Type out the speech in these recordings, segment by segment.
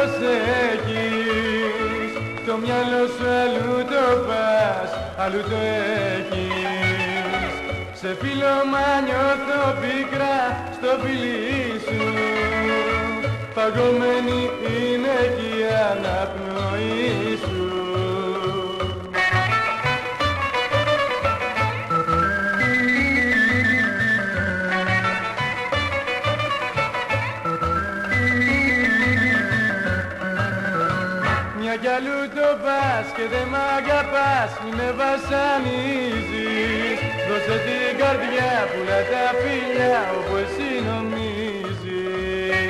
προσέχεις, το μυαλό σου αλλού το πας, αλλού το έχεις. Σε φίλωμα νιώθω πίκρα στο φιλί σου, παγωμένη είναι και η αναπνοή σου. Μια κι αλλού το πας και δεν μ' αγαπάς, μη με βασανίζεις. Δώσε την καρδιά, πουλά τα φιλιά όπου εσύ νομίζεις.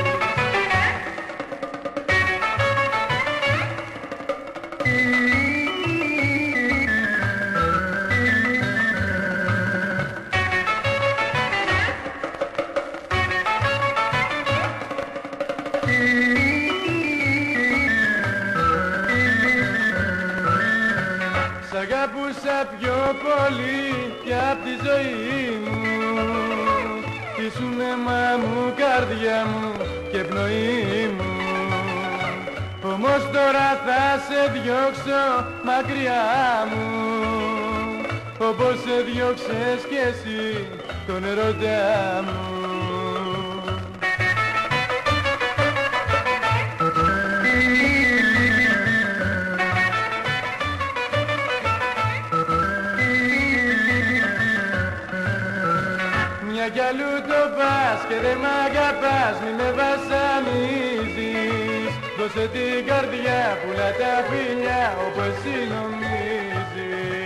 Σ' αγάπουσα πιο πολύ κι απ' τη ζωή μου, ήσουν αίμα μου, καρδιά μου και πνοή μου. Όμως τώρα θα σε διώξω μακριά μου, όπως σε διώξες κι εσύ τον ερωτά μου. Μια κι αλλού το πας και δεν μ' αγαπάς, μη με βασανίζεις. Δώσε την καρδιά, πουλά τα φιλιά όπου εσύ νομίζεις.